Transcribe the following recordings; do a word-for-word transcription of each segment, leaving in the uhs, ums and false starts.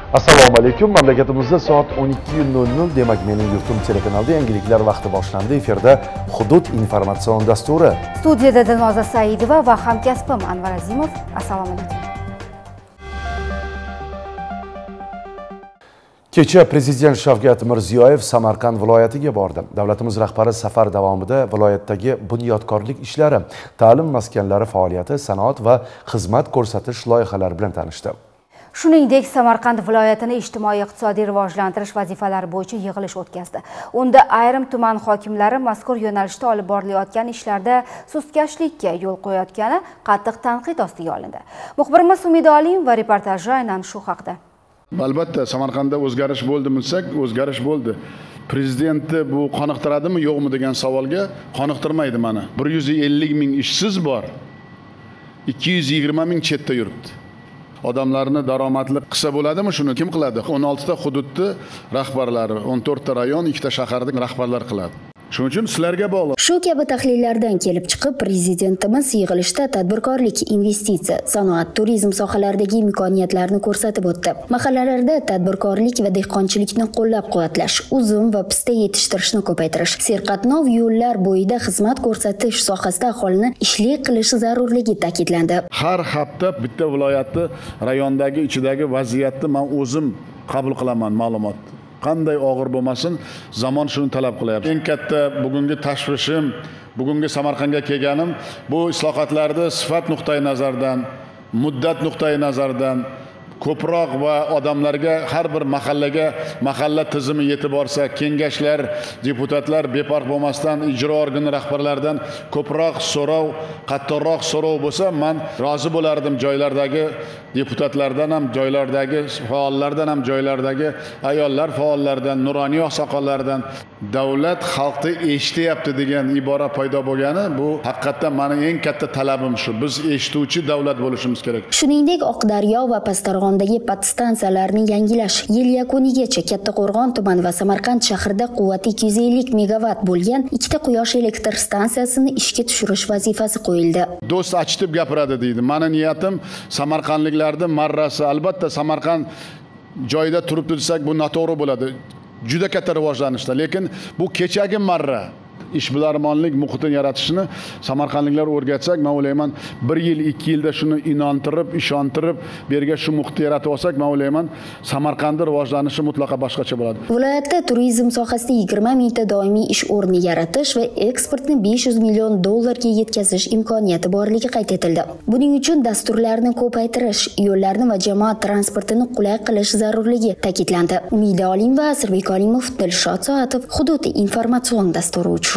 Assalomu alaykum. Mamlakatimizda soat o'n ikki nol nol demak mening yurtim telekanalida yangiliklar vaqti boshlandi. Efirda Hudud informatsion dasturi. Studiyada Dilnoza Saidova va hamkasbim Anvar Azimov. Assalomu alaykum. Kecha Prezident Shavkat Mirziyoyev Samarqand viloyatiga bordi. Davlatimiz rahbari safar davomida viloyatdagi bunyodkorlik ishlari, ta'lim maskanlari faoliyati, sanoat va xizmat ko'rsatish loyihalari bilan tanishdi. Shuningdek, Samarqand viloyatini ijtimoiy-iqtisodiy rivojlantirish vazifalari bo'yicha yig'ilish o'tkazdi. Unda ayrim tuman hokimlari mazkur yo'nalishda olib borilayotgan ishlarda sustkashlikka yo'l qo'yayotgani qattiq tanqid ostiga olindi. Muxbirimiz Umida Olim va reportaji aynan shu haqda. Albatta, Samarqandda o'zgarish bo'ldimi desak, o'zgarish bo'ldi. Prezidentni bu qoniqtiradimi, yo'qmi degan savolga qoniqtirmaydi mana. bir yuz ellik ming ishsiz bor. ikki yuz yigirma ming chetda yuribdi. Odamlarni daromadli qilsa bo'ladimi shuni kim qiladi? o'n olti ta hududni rahbarlari, o'n to'rt ta rayon, ikkita shaharning rahbarlari qiladi. Shuning uchun sizlarga bog'liq. Shu kabi tahlillardan kelib chiqib, prezidentimiz yig'ilishda tadbirkorlik, investitsiya, sanoat, turizm sohalaridagi imkoniyatlarni ko'rsatib o'tdi. Mahallalarda tadbirkorlik va dehqonchilikni qo'llab-quvvatlash, uzum va pista yetishtirishni ko'paytirish, serqatnov yo'llar bo'yida xizmat ko'rsatish sohasida aholini ishli qilish zarurligi ta'kidlandi. Har hafta bitta viloyatni, rayondagi ichidagi vaziyatni men o'zim qabul qilaman ma'lumot. Qanday og'ir bo'lmasin, zamon shuni talab qilyapti. Eng katta bugungi tashvishim, bugungi Samarqandga kelganim bu islohotlarda sifat nuqtai nazardan, muddat nuqtai nazardan ko'proq va odamlarga har bir mahallaga mahalla tizimi yetib borsa, kengashlar, deputatlar befarq bo'lmasdan ijro organi rahbarlaridan ko'proq so'rov, qattiqroq so'rov bo'lsa, men rozi bo'lardim. Joylardagi deputatlardan ham, joylardagi faollardan ham, joylardagi ayollar faollardan, nuroniy oqsoqollardan davlat xalqni eshityapti degan ibora paydo bo'lgani, bu haqiqatdan meni eng katta talabim shu. Biz eshituvchi davlat bo'lishimiz kerak. Shuningdek, Oqdaryo va Pastarg'ondagi podstansiyalarni yangilash, yil yakunigacha Kattaqo'rg'on tuman va Samarqand shahrida quvvati ikki yuz ellik megavat bo'lgan ikkita quyosh elektr stansiyasini ishga tushirish vazifasi qo'yildi. Do'st achitib gapiradi deydi. Meni niyatim Samarqandliklarning marrasi, albatta Samarqand joyida turibdi desak bu noto'g'ri bo'ladi. Juda katta rivojlanishda, lekin bu kechagi marra. Ishbilarmonlik muhitini yaratishni samarqandliklar o'rgatsak, men o'ylayman bir yil, ikki yilda shuni inontirib, ishontirib, berga shu muhitni yaratib olsak, men o'ylayman Samarqandning rivojlanishi mutlaqo boshqacha bo'ladi. Viloyatda turizm sohasida yigirma mingta doimiy ish o'rni yaratish va eksportni besh yuz million dollarga yetkazish imkoniyati borligi qayd etildi. Buning uchun dasturlarni ko'paytirish, yo'llarni va jamoat transportini qulay qilish zarurligi ta'kidlandi. Umida Olim va Asirbek Olimov, Dilshod Soatov, Hudud informatsion dasturi uchun.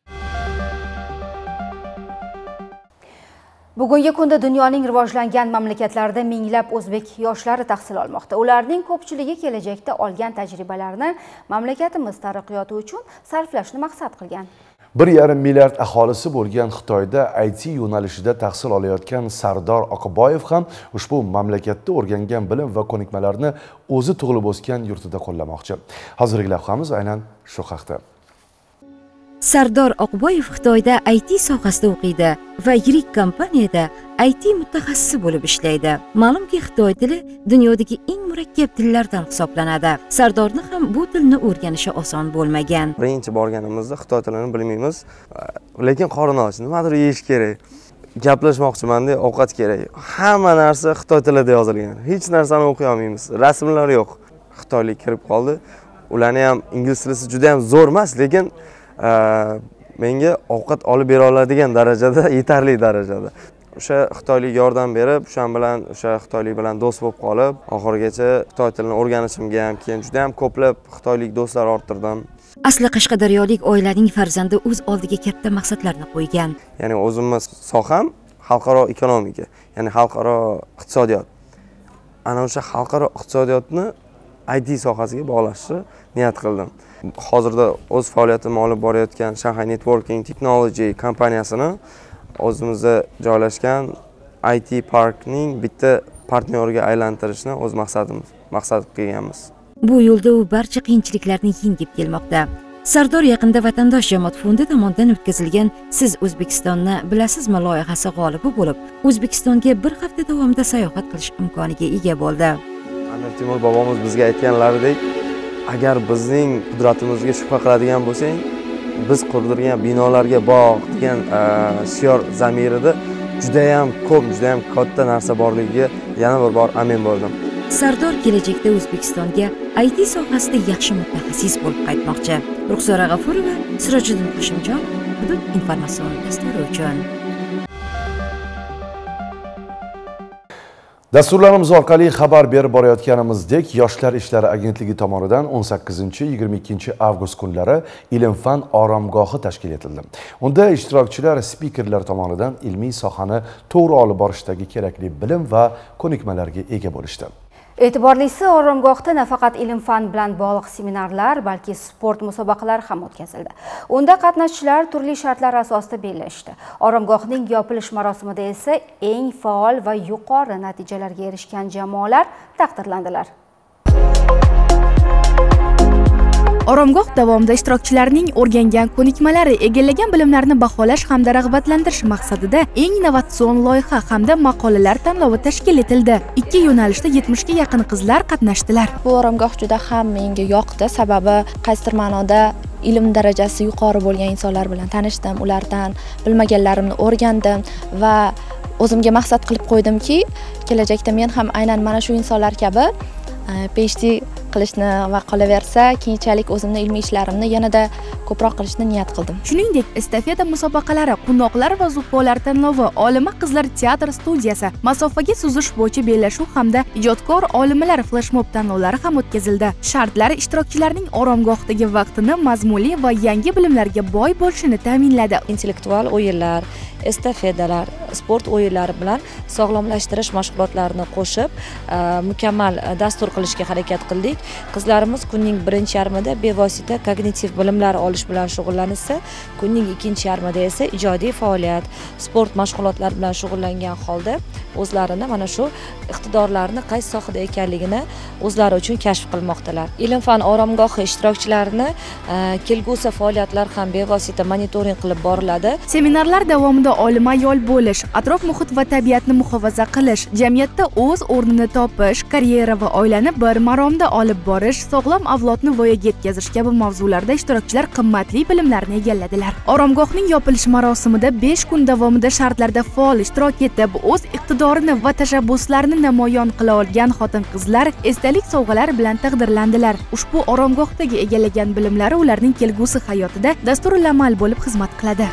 Bugungi kunda dunyoning rivojlangan mamlakatlarida minglab o'zbek yoshlari tahsil olmoqda. Ularning ko'pchiligi kelajakda olgan tajribalarni mamlakatimiz taraqqiyoti uchun sarflashni maqsad qilgan. bir yarim milliard aholisi bo'lgan Xitoyda I T yo'nalishida tahsil olayotgan Sardor Oqboyev ham ushbu mamlakatda o'rgangan bilim va ko'nikmalarni o'zi tug'ilib o'sgan yurtida qo'llamoqchi. Hozirgi lavhamiz aynan shu haqda. Sardor Oqboyev Xitoyda I T sohasida o'qiydi va yirik kompaniyada I T mutaxassisi bo'lib ishlaydi. Ma'lumki, Xitoy tili dunyodagi eng murakkab tillardan hisoblanadi. Sardorni ham bu tilni o'rganishi oson bo'lmagan. Birinchi borganimizda Xitoy tilini bilmaymiz, lekin qorin och, nimadir yeyish kerak. Gaplashmoqchiman-da, ovqat kerak. Hamma narsa Xitoy tilida yozilgan. Hech narsani o'qiy olmaymiz. Rasmlar yo'q. Xitoylik kirib qoldi. Ularni ham ingliz tili juda ham zo'r emas, lekin menga ovqat olib bera oladigan darajada, yetarli darajada. O'sha xitoylik yordam berib, o'shan bilan o'sha xitoylik bilan do'st bo'lib qolib, oxirigacha xitoy tilini o'rganishimga ham, keyin juda ham ko'plab xitoylik do'stlar orttirdim. Asli qashqadaryolik oilaning farzandi o'z oldiga katta maqsadlarni qo'ygan. Ya'ni o'zimiz soham xalqaro ekonomika, ya'ni xalqaro iqtisodiyot. Ana o'sha xalqaro iqtisodiyotni I T sohasiga bog'lashni niyat qildim. Hozirda o'z faoliyatimni olib borayotgan Shanghai Networking Technology kompaniyasini o'zimizda joylashgan I T Parkning bitta partneriga aylantirishni o'z maqsadimiz, maqsad qilganmiz. Bu yo'lda u barcha qiyinchiliklarni yengib kelmoqda. Sardor yaqinda Vatandosh jamoat fondi tomonidan o'tkazilgan Siz O'zbekistonni bilasizmi loyihasi g'olibi bo'lib, O'zbekistonga bir hafta davomida sayohat qilish imkoniga ega bo'ldi. Amir Temur bobomiz bizga aytganlaridek, agar bizning qudratimizga shubha qiladigan bo'lsang, biz qurdirgan binolarga bog' degan shior zamirida juda ham ko'p, juda ham katta narsa borligiga yana bir bor amin bo'ldim. Sardor kelajakda O'zbekistonga I T sohasida yaxshi mutaxassis bo'lib qaytmoqchi. Ruxsora G'afurova, Sirojiddin Qo'shimjon, Hudud informatsion dasturi uchun. Dasturlarimiz orqali xabar berib borayotganimizdek, Yoshlar ishlari agentligi tomonidan o'n sakkizinchi yigirma ikkinchi avgust kunlari ilm-fan oromgohi tashkil etildi. Unda ishtirokchilar spikerlar tomonidan ilmiy sohani to'g'ri olib borishdagi kerakli bilim va ko'nikmalarga ega bo'lishdi. E'tiborlisi, oromgohda nafaqat ilm-fan bilan bog'liq seminarlar, balki sport musobaqalari ham o'tkazildi. Unda qatnashchilar turli shartlar asosida bellashdi. Oromgohning yopilish marosimida esa eng faol va yuqori natijalarga erishgan jamoalar taqdirlandilar. Oromgoh davomida ishtirokchilarning o'rgangan ko'nikmalari, egallagan bilimlarini baholash hamda rag'batlantirish maqsadida eng innovatsion loyiha hamda maqolalar tanlovi tashkil etildi. Ikki yo'nalishda yetmishga yaqin qizlar qatnashdilar. Bu oromgoh juda ham menga yoqdi, sababi qaysidir ma'noda ilm darajasi yuqori bo'lgan insonlar bilan tanishdim, ulardan bilmaganlarimni o'rgandim va o'zimga maqsad qilib qo'ydimki, kelajakda men ham aynan mana shu insonlar kabi PhD qilishni va qolaversa, keyinchalik o'zimning ilmiy ishlarimni yanada ko'proq qilishni niyat qildim. Shuningdek, estafeta musobaqalari, qundoqlar va zukkolar tanlovi, olima qizlar teatr studiyasi, masofaga suzish bo'yicha bellashuv hamda ijodkor olimlar flashmob tanlovlari ham o'tkazildi. Shartlari ishtirokchilarning oromgohdagi vaqtini mazmunli va yangi bilimlarga boy bo'lishini ta'minladi. Intellektual o'yinlar, estafetalar, sport o'yinlari bilan sog'lomlashtirish mashg'ulotlarini qo'shib, mukammal dastur qilishga harakat qildik. Qizlarimiz kunning birinchi yarmida bevosita kognitiv bilimlar olish bilan shug'ullansa, kunning ikkinchi yarmida esa ijodiy faoliyat, sport mashg'ulotlari bilan shug'ullangan holda o'zlarini mana shu iqtidorlarini qaysi sohada ekanligini o'zlari uchun kashf qilmoqdalar. Ilm-fan oromgohi ishtirokchilarini kelgusi faoliyatlar ham bevosita monitoring qilib boriladi. Seminarlar davomida olima ayol bo'lish, atrof muhit va tabiatni muhofaza qilish, jamiyatda o'z o'rnini topish, karyera va oilani bir maromda olib borish, sog'lom avlodni voyaga yetkazish kabi mavzularda ishtirokchilar qimmatli bilimlarni egalladilar. Oromgohning yopilish marosimida besh kun davomida shartlarda faol ishtirok etib, o'z iqtidorini va tashabbuslarini namoyon qila olgan xotin-qizlar esdalik sovg'alar bilan taqdirlandilar. Ushbu oromgohdagi egallagan bilimlari ularning kelgusi hayotida dasturul amal bo'lib xizmat qiladi.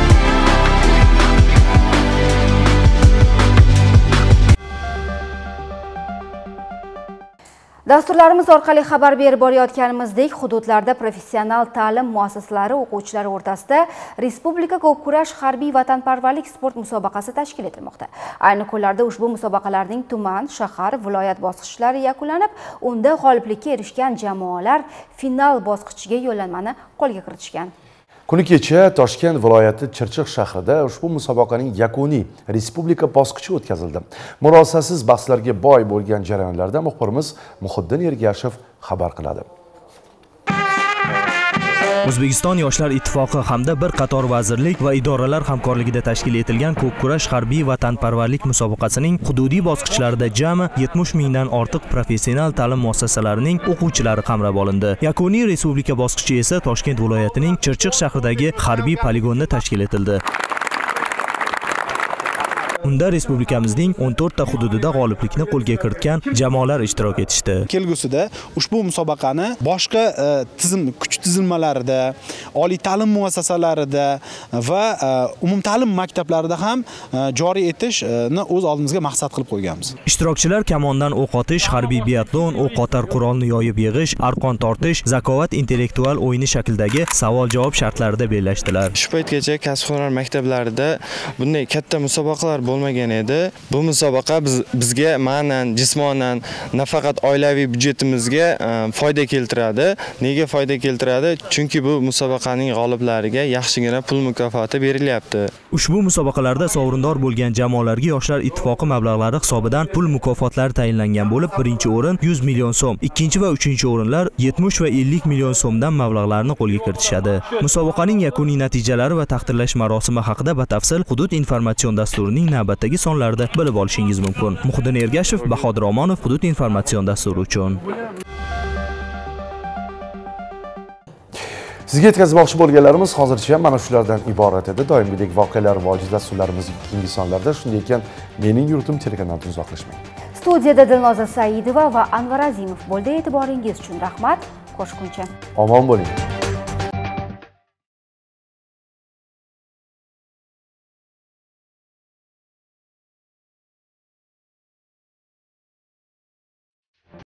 Dasturlarimiz orqali xabar berib borayotganimizdek, hududlarda professional ta'lim muassasalari o'quvchilari o'rtasida Respublika ko'pkurash harbiy vatanparvarlik sport musobaqasi tashkil etilmoqda. Ayni kunlarda ushbu musobaqalarning tuman, shahar, viloyat bosqichlari yakunlanib, unda g'oliblikka erishgan jamoalar final bosqichiga yo'llanmani qo'lga kiritishgan. Kuni kecha Toshkent viloyati Chirchiq shahrida ushbu musobaqaning yakuniy respublika bosqichi o'tkazildi. Murosasiz bahslarga boy bo'lgan jarayonlarda muxbirimiz Muhiddin Ergashev xabar qiladi. O'zbekiston Yoshlar ittifoqi hamda bir qator vazirlik va idoralar hamkorligida tashkil etilgan ko'pkurash harbiy vatanparvarlik musobaqasining hududiy bosqichlarida jami yetmish mingdan ortiq professional ta'lim muassasalarining o'quvchilari qamrab olindi. Yakuniy respublika bosqichi esa Toshkent viloyatining Chirchiq shahridagi harbiy poligonda tashkil etildi. Unda respublikamizning o'n to'rtta hududida g'oliblikni qo'lga kiritgan jamoalar ishtirok etishdi. Kelgusida ushbu musobaqani boshqa tizim kuch tizilmalarida, oliy ta'lim muassasalarida va umumta'lim maktablarida ham joriy etishni o'z oldimizga maqsad qilib qo'yganmiz. Ishtirokchilar kamondan o'q otish, harbiy biatlon, o'q otar qurolni yoyib yig'ish, arqon tortish, zakovat intellektual o'yini shaklidagi savol-javob shartlarida bellashdilar. Shu paytgacha kasb-hunar maktablarida bunday katta musobaqalar bo'lmagan edi. Bu musobaqa biz, bizga ma'nan, jismonan, nafaqat oilaviy byudjetimizga foyda keltiradi. Nega foyda keltiradi? Chunki bu musobaqa musobaqaning g'oliblariga yaxshigina pul mukofoti berilyapti. Ushbu musobaqalarda sovrindor bo'lgan jamoalarga Yoshlar ittifoqi mablag'lari hisobidan pul mukofotlari tayinlangan bo'lib, birinchi o'rin yuz million so'm, ikkinchi va uchinchi o'rinlar yetmish va ellik million so'mdan mablag'larni qo'lga kiritishadi. Musobaqaning yakuniy natijalari va taqdirlash marosimi haqida batafsil Hudud informatsion dasturining navbatdagi sonlarida bilib olishingiz mumkin. Muhiddin Ergashev, Bahodir Omonov, Hudud informatsion dasturi uchun. Sizga yetkazmoqchi bo'lganlarimiz hozircha mana shulardan iborat edi. Doimgidek voqealar va ojiz dasturlarimiz keyingi sonlarda. Shunday ekan, mening yurtim telekanalidan uzoqlashmang. Studiyada Dilnoza Saidova va Anvar Azimov bo'ldi. E'tiboringiz uchun rahmat. Qo'shkuncha. Omon bo'ling.